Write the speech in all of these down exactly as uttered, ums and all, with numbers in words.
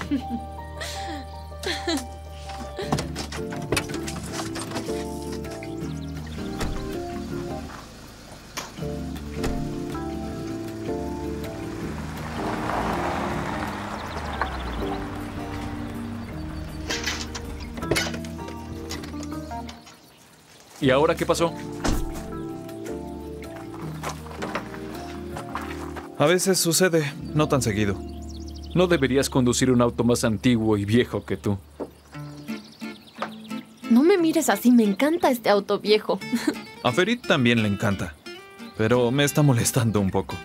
¿Y ahora qué pasó? A veces sucede, no tan seguido. No deberías conducir un auto más antiguo y viejo que tú. No me mires así, me encanta este auto viejo. A Ferit también le encanta, pero me está molestando un poco.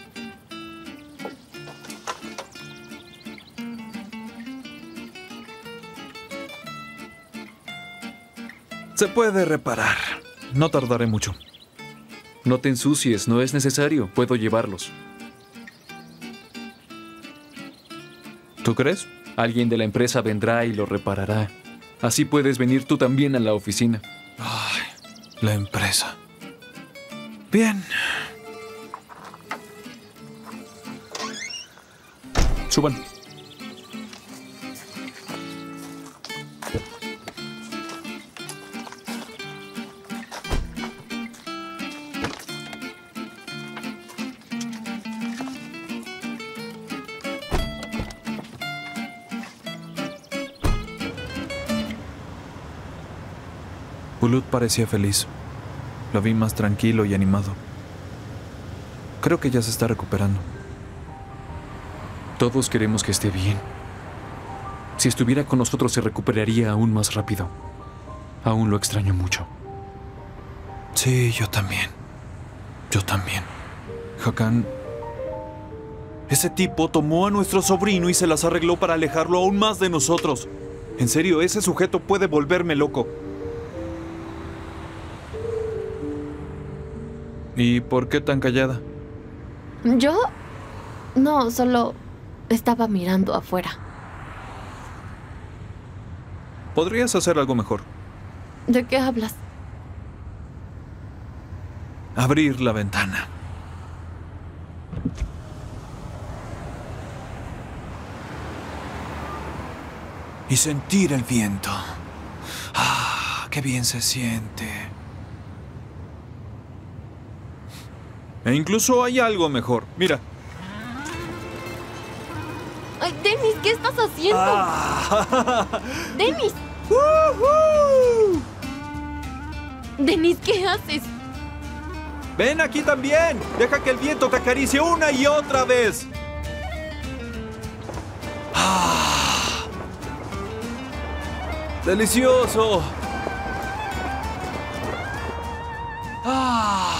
Se puede reparar. No tardaré mucho. No te ensucies, no es necesario. Puedo llevarlos. ¿Tú crees? Alguien de la empresa vendrá y lo reparará. Así puedes venir tú también a la oficina. Ay, la empresa. Bien. Suban. Bulut parecía feliz. Lo vi más tranquilo y animado. Creo que ya se está recuperando. Todos queremos que esté bien. Si estuviera con nosotros se recuperaría aún más rápido. Aún lo extraño mucho. Sí, yo también. Yo también. Hakan... Ese tipo tomó a nuestro sobrino y se las arregló para alejarlo aún más de nosotros. En serio, ese sujeto puede volverme loco. ¿Y por qué tan callada? ¿Yo? No, solo estaba mirando afuera. Podrías hacer algo mejor. ¿De qué hablas? Abrir la ventana. Y sentir el viento. ¡Ah! ¡Qué bien se siente! E incluso hay algo mejor. Mira. Ay, Dennis, ¿qué estás haciendo? Ah. Dennis. ¡Woohoo! Dennis, ¿qué haces? Ven aquí también. Deja que el viento te acaricie una y otra vez. Ah. ¡Delicioso! ¡Ah!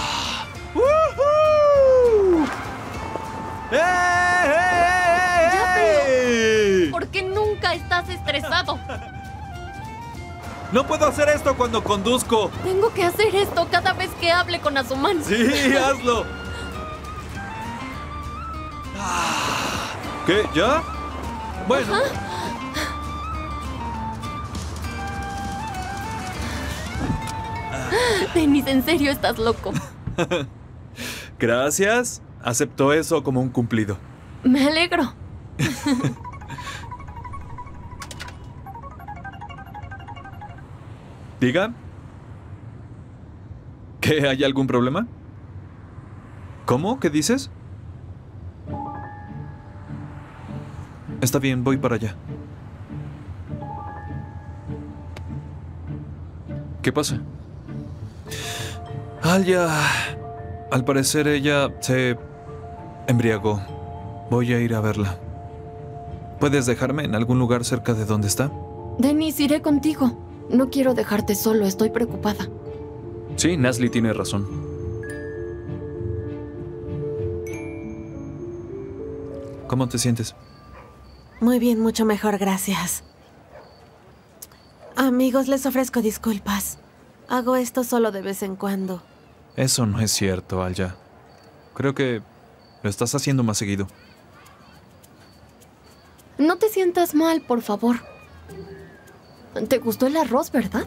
¡Eh, eh, eh, Ya eh! veo. ¿Por qué nunca estás estresado? No puedo hacer esto cuando conduzco. Tengo que hacer esto cada vez que hable con Azumán. Sí, hazlo. Ah. ¿Qué? ¿Ya? Bueno. Ajá. Dennis, en serio estás loco. Gracias. Acepto eso como un cumplido. Me alegro. Diga. ¿Que hay algún problema? ¿Cómo? ¿Qué dices? Está bien, voy para allá. ¿Qué pasa? Alia... Al parecer ella se embriagó. Voy a ir a verla. ¿Puedes dejarme en algún lugar cerca de donde está? Dennis, iré contigo. No quiero dejarte solo, estoy preocupada. Sí, Nasli tiene razón. ¿Cómo te sientes? Muy bien, mucho mejor, gracias. Amigos, les ofrezco disculpas. Hago esto solo de vez en cuando. Eso no es cierto, Alia. Creo que lo estás haciendo más seguido. No te sientas mal, por favor. ¿Te gustó el arroz, verdad?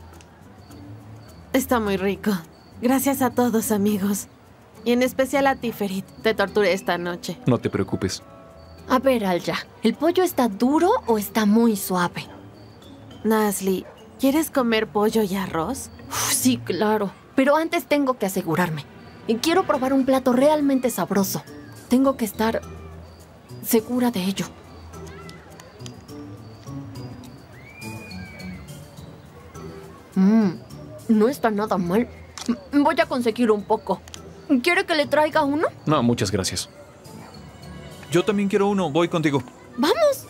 Está muy rico. Gracias a todos, amigos. Y en especial a ti, Ferit. Te torturé esta noche. No te preocupes. A ver, Alya, ¿el pollo está duro o está muy suave? Nasli, ¿quieres comer pollo y arroz? Uf, sí, claro. Pero antes tengo que asegurarme. Y quiero probar un plato realmente sabroso. Tengo que estar segura de ello. Mmm, no está nada mal. M- Voy a conseguir un poco. ¿Quiere que le traiga uno? No, muchas gracias. Yo también quiero uno. Voy contigo. ¡Vamos!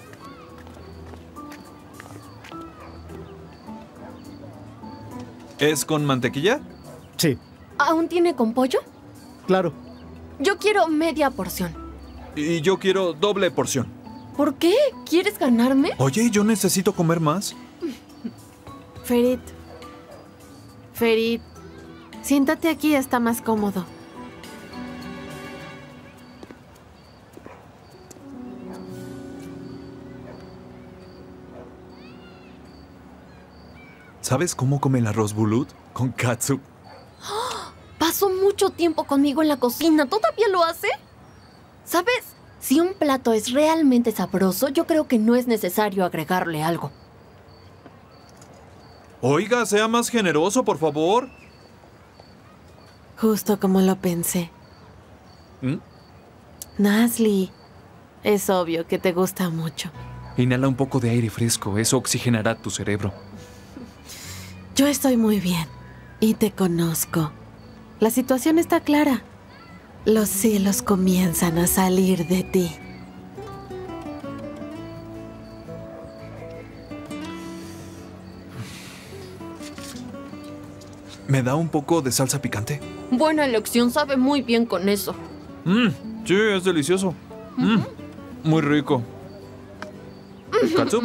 ¿Es con mantequilla? Sí, ¿Aún tiene con pollo? claro. Yo quiero media porción. Y yo quiero doble porción. ¿Por qué? ¿Quieres ganarme? Oye, yo necesito comer más. Ferit. Ferit, siéntate aquí, está más cómodo. ¿Sabes cómo come el arroz bulut? Con katsup. Pasó mucho tiempo conmigo en la cocina. ¿Todavía lo hace? ¿Sabes? Si un plato es realmente sabroso, yo creo que no es necesario agregarle algo. Oiga, sea más generoso, por favor. Justo como lo pensé. ¿Mm? Nasli, es obvio que te gusta mucho. Inhala un poco de aire fresco. Eso oxigenará tu cerebro. Yo estoy muy bien y te conozco. La situación está clara. Los cielos comienzan a salir de ti. ¿Me da un poco de salsa picante? Buena elección, sabe muy bien con eso. Mmm, sí, es delicioso. Mmm, muy rico. ¿Katsup?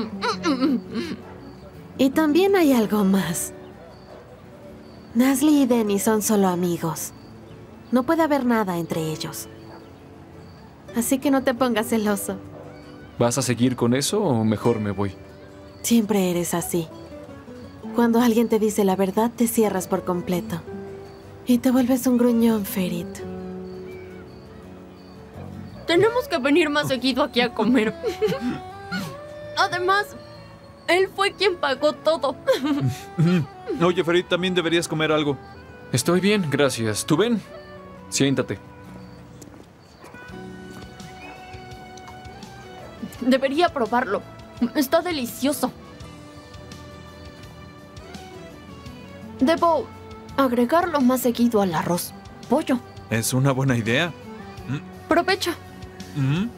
Y también hay algo más. Nasli y Denny son solo amigos. No puede haber nada entre ellos. Así que no te pongas celoso. ¿Vas a seguir con eso o mejor me voy? Siempre eres así. Cuando alguien te dice la verdad, te cierras por completo. Y te vuelves un gruñón, Ferit. Tenemos que venir más seguido aquí a comer. Además, él fue quien pagó todo. Oye, Ferit, también deberías comer algo. Estoy bien, gracias. ¿Tú ven? Siéntate. Debería probarlo. Está delicioso. Debo agregarlo más seguido al arroz. Pollo. Es una buena idea. Provecho. Mm.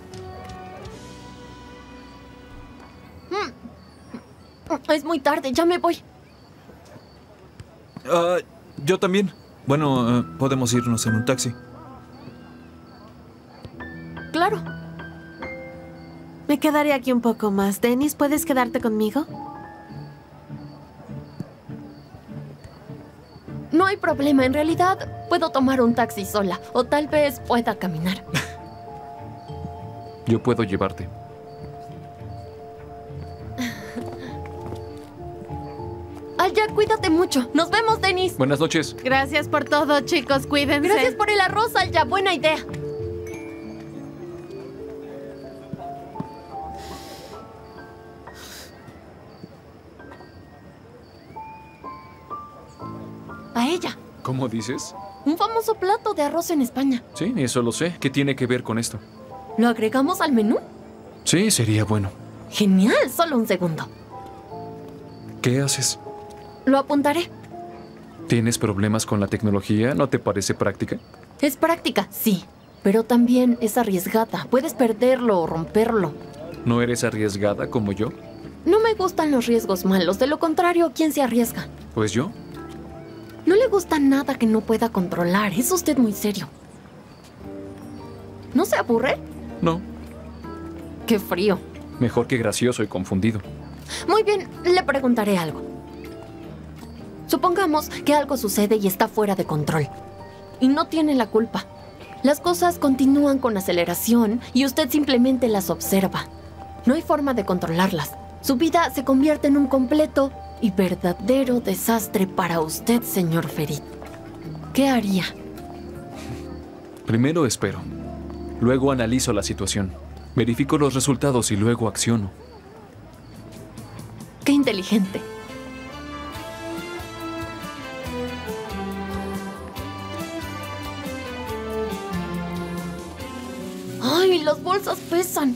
Es muy tarde, ya me voy. Ah, yo también. Bueno, eh, podemos irnos en un taxi. Claro. Me quedaré aquí un poco más. Dennis, ¿puedes quedarte conmigo? No hay problema, en realidad puedo tomar un taxi sola o tal vez pueda caminar. Yo puedo llevarte. Alya, cuídate mucho. Nos vemos, Dennis. Buenas noches. Gracias por todo, chicos. Cuídense. Gracias por el arroz, Alya. Buena idea. Paella. ¿Cómo dices? Un famoso plato de arroz en España. Sí, eso lo sé. ¿Qué tiene que ver con esto? ¿Lo agregamos al menú? Sí, sería bueno. Genial. Solo un segundo. ¿Qué haces? Lo apuntaré. ¿Tienes problemas con la tecnología? ¿No te parece práctica? Es práctica, sí. Pero también es arriesgada. Puedes perderlo o romperlo. ¿No eres arriesgada como yo? No me gustan los riesgos malos. De lo contrario, ¿quién se arriesga? Pues yo. No le gusta nada que no pueda controlar. Es usted muy serio. ¿No se aburre? No. Qué frío. Mejor que gracioso y confundido. Muy bien, le preguntaré algo. Supongamos que algo sucede y está fuera de control. Y no tiene la culpa. Las cosas continúan con aceleración y usted simplemente las observa. No hay forma de controlarlas. Su vida se convierte en un completo y verdadero desastre para usted, señor Ferit. ¿Qué haría? Primero espero. Luego analizo la situación. Verifico los resultados y luego acciono. Qué inteligente. ¡Ay, las bolsas pesan!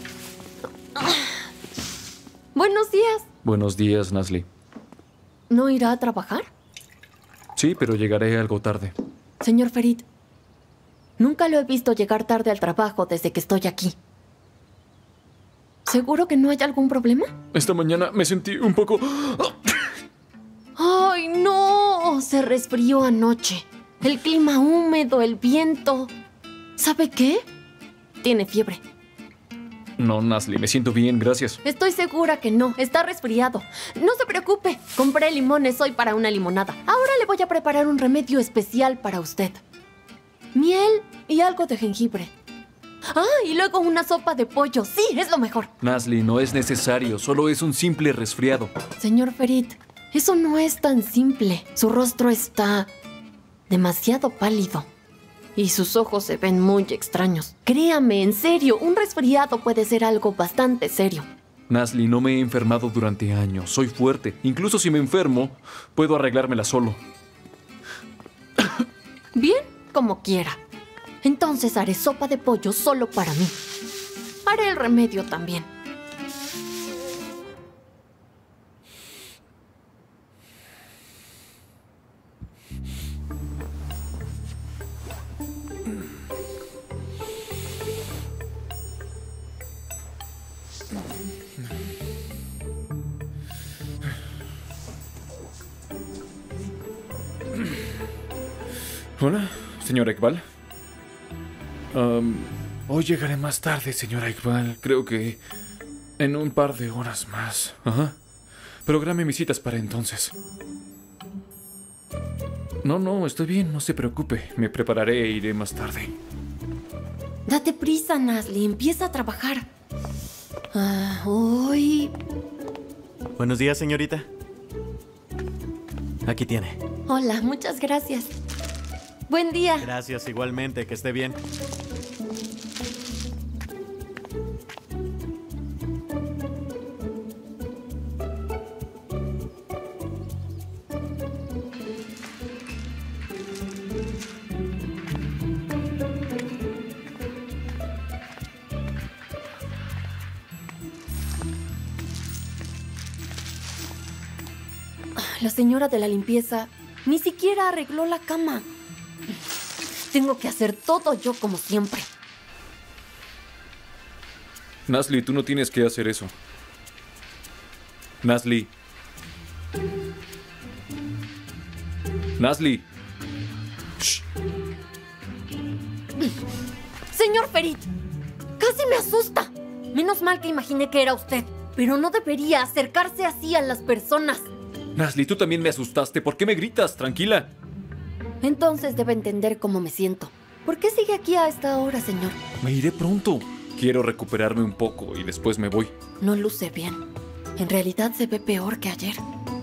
Buenos días. Buenos días, Nasli. ¿No irá a trabajar? Sí, pero llegaré algo tarde. Señor Ferit, nunca lo he visto llegar tarde al trabajo desde que estoy aquí. ¿Seguro que no hay algún problema? Esta mañana me sentí un poco... ¡Ay, no! Se resfrió anoche. El clima húmedo, el viento. ¿Sabe qué? Tiene fiebre. No, Nasli, me siento bien, gracias. Estoy segura que no. Está resfriado. No se preocupe. Compré limones hoy para una limonada. Ahora le voy a preparar un remedio especial para usted. Miel y algo de jengibre. Ah, y luego una sopa de pollo. Sí, es lo mejor. Nasli, no es necesario. Solo es un simple resfriado. Señor Ferit, eso no es tan simple. Su rostro está demasiado pálido. Y sus ojos se ven muy extraños. Créame, en serio, un resfriado puede ser algo bastante serio. Nasli, no me he enfermado durante años. Soy fuerte. Incluso si me enfermo, puedo arreglármela solo. Bien, como quiera. Entonces haré sopa de pollo solo para mí. Haré el remedio también. Hola, señora Iqbal. Um, hoy llegaré más tarde, señora Iqbal. Creo que en un par de horas más. Ajá. Programe mis citas para entonces. No, no, estoy bien, no se preocupe. Me prepararé e iré más tarde. Date prisa, Nasli. Empieza a trabajar. Ah, hoy... Buenos días, señorita. Aquí tiene. Hola, muchas gracias. Buen día. Gracias, igualmente. Que esté bien. La señora de la limpieza ni siquiera arregló la cama. Tengo que hacer todo yo como siempre. Nasli, tú no tienes que hacer eso. Nasli. Nasli. Shh. Señor Ferit, casi me asusta. Menos mal que imaginé que era usted. Pero no debería acercarse así a las personas. Nasli, tú también me asustaste. ¿Por qué me gritas? Tranquila. Entonces debe entender cómo me siento. ¿Por qué sigue aquí a esta hora, señor? Me iré pronto. Quiero recuperarme un poco y después me voy. No luce bien. En realidad se ve peor que ayer.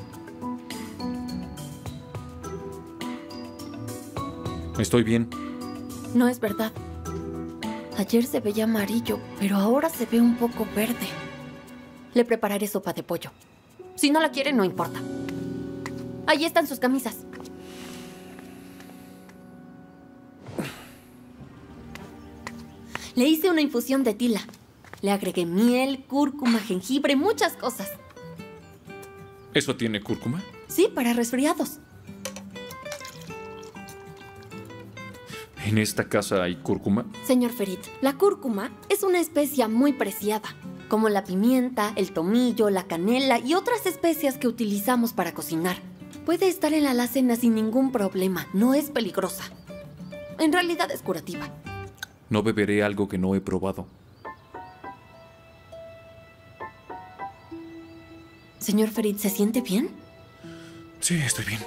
Estoy bien. No es verdad. Ayer se veía amarillo, pero ahora se ve un poco verde. Le prepararé sopa de pollo. Si no la quiere, no importa. Ahí están sus camisas. Le hice una infusión de tila. Le agregué miel, cúrcuma, jengibre, muchas cosas. ¿Eso tiene cúrcuma? Sí, para resfriados. ¿En esta casa hay cúrcuma? Señor Ferit, la cúrcuma es una especia muy preciada, como la pimienta, el tomillo, la canela y otras especias que utilizamos para cocinar. Puede estar en la alacena sin ningún problema, no es peligrosa. En realidad es curativa. No beberé algo que no he probado. Señor Ferit, ¿se siente bien? Sí, estoy bien.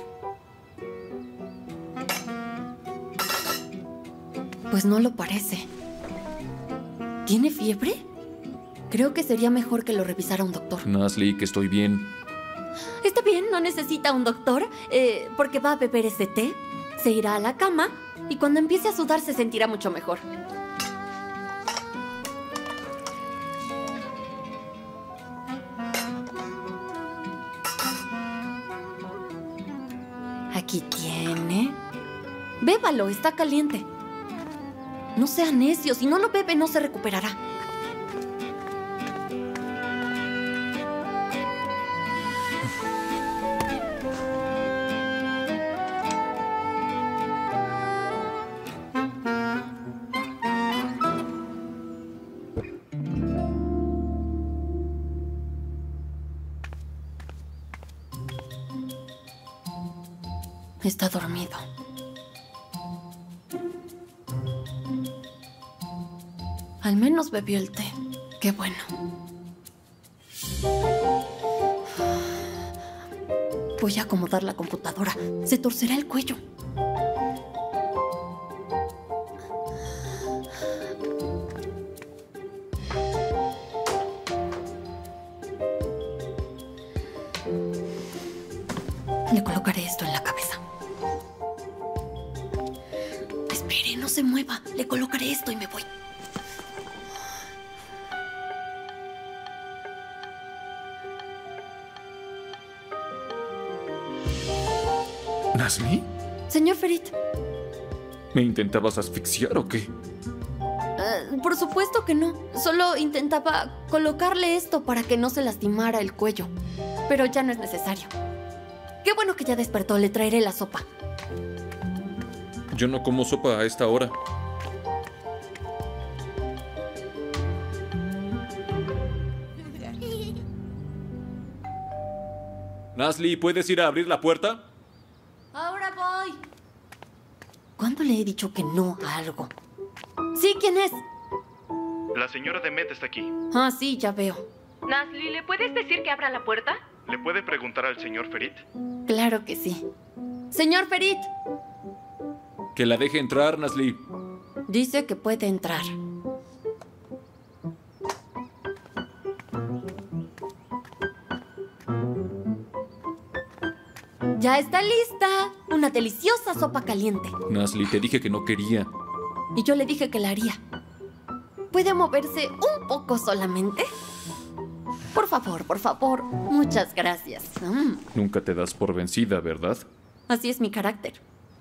Pues no lo parece. ¿Tiene fiebre? Creo que sería mejor que lo revisara un doctor. Nasli, que estoy bien. Está bien, no necesita un doctor, eh, porque va a beber ese té, se irá a la cama y cuando empiece a sudar se sentirá mucho mejor. Aquí tiene. Bébalo, está caliente. No sea necio, si no lo bebe no se recuperará. Está dormido. Al menos bebió el té. Qué bueno. Voy a acomodar la computadora. Se torcerá el cuello. Le colocaré esto en la cabeza. Espere, no se mueva. Le colocaré esto y me voy. ¿Nazli? Señor Ferit. ¿Me intentabas asfixiar o qué? Uh, por supuesto que no. Solo intentaba colocarle esto para que no se lastimara el cuello. Pero ya no es necesario. Qué bueno que ya despertó. Le traeré la sopa. Yo no como sopa a esta hora. Nazli, ¿puedes ir a abrir la puerta? Ahora voy. ¿Cuándo le he dicho que no a algo? Sí, ¿quién es? La señora Demet está aquí. Ah, sí, ya veo. Nazli, ¿le puedes decir que abra la puerta? ¿Le puede preguntar al señor Ferit? Claro que sí. Señor Ferit. Que la deje entrar, Nazli. Dice que puede entrar. Ya está lista. Una deliciosa sopa caliente. Nazli, te dije que no quería. Y yo le dije que la haría. ¿Puede moverse un poco solamente? Por favor, por favor. Muchas gracias. Mm. Nunca te das por vencida, ¿verdad? Así es mi carácter.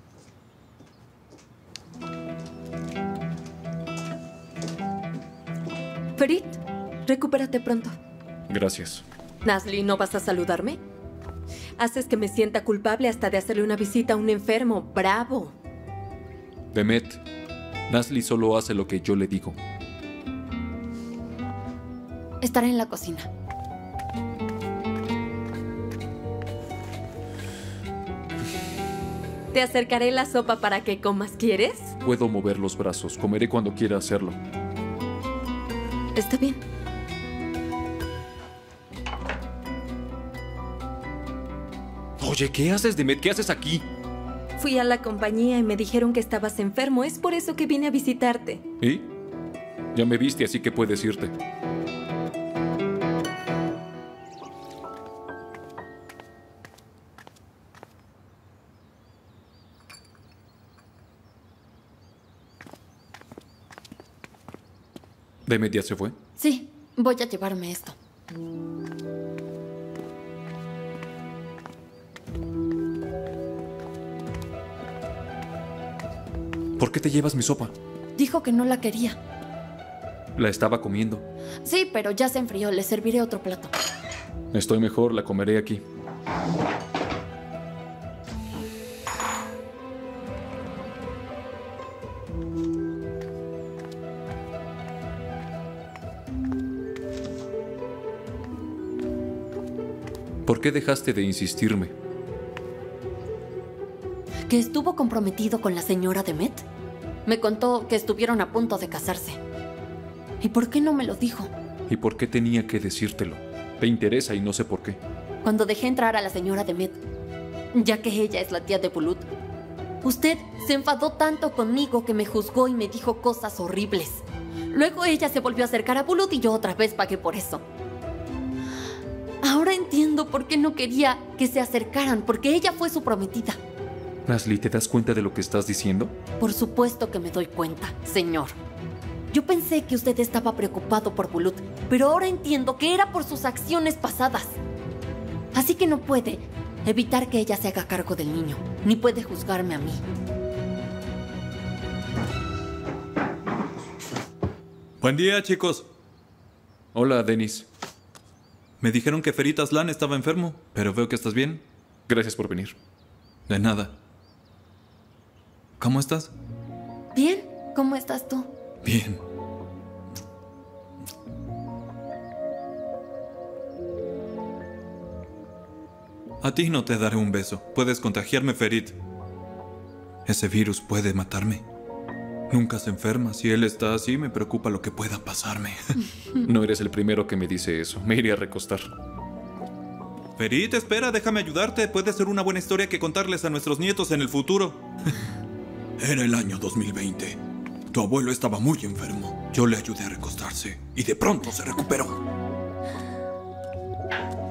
Ferit, recupérate pronto. Gracias. Nazli, ¿no vas a saludarme? Haces que me sienta culpable hasta de hacerle una visita a un enfermo. ¡Bravo! Demet, Nazli solo hace lo que yo le digo. Estaré en la cocina. Te acercaré la sopa para que comas. ¿Quieres? Puedo mover los brazos. Comeré cuando quiera hacerlo. Está bien. Oye, ¿qué haces, Demet? ¿Qué haces aquí? Fui a la compañía y me dijeron que estabas enfermo. Es por eso que vine a visitarte. ¿Y? Ya me viste, así que puedes irte. ¿Demet ya se fue? Sí, voy a llevarme esto. ¿Por qué te llevas mi sopa? Dijo que no la quería. La estaba comiendo. Sí, pero ya se enfrió. Le serviré otro plato. Estoy mejor, la comeré aquí. ¿Por qué dejaste de insistirme? ¿Que estuvo comprometido con la señora Demet? Me contó que estuvieron a punto de casarse. ¿Y por qué no me lo dijo? ¿Y por qué tenía que decírtelo? Te interesa y no sé por qué. Cuando dejé entrar a la señora Demet, ya que ella es la tía de Bulut, usted se enfadó tanto conmigo que me juzgó y me dijo cosas horribles. Luego ella se volvió a acercar a Bulut y yo otra vez pagué por eso. Ahora entiendo por qué no quería que se acercaran, porque ella fue su prometida. Nazli, ¿te das cuenta de lo que estás diciendo? Por supuesto que me doy cuenta, señor. Yo pensé que usted estaba preocupado por Bulut, pero ahora entiendo que era por sus acciones pasadas. Así que no puede Evitar que ella se haga cargo del niño. Ni puede juzgarme a mí. Buen día, chicos. Hola, Denis. Me dijeron que Ferit Aslan estaba enfermo, pero veo que estás bien. Gracias por venir. De nada. ¿Cómo estás? Bien. ¿Cómo estás tú? Bien. A ti no te daré un beso. Puedes contagiarme, Ferit. Ese virus puede matarme. Nunca se enferma. Si él está así, me preocupa lo que pueda pasarme. No eres el primero que me dice eso. Me iré a recostar. Ferit, espera, déjame ayudarte. Puede ser una buena historia que contarles a nuestros nietos en el futuro. Era el año dos mil veinte. Tu abuelo estaba muy enfermo. Yo le ayudé a recostarse y de pronto se recuperó.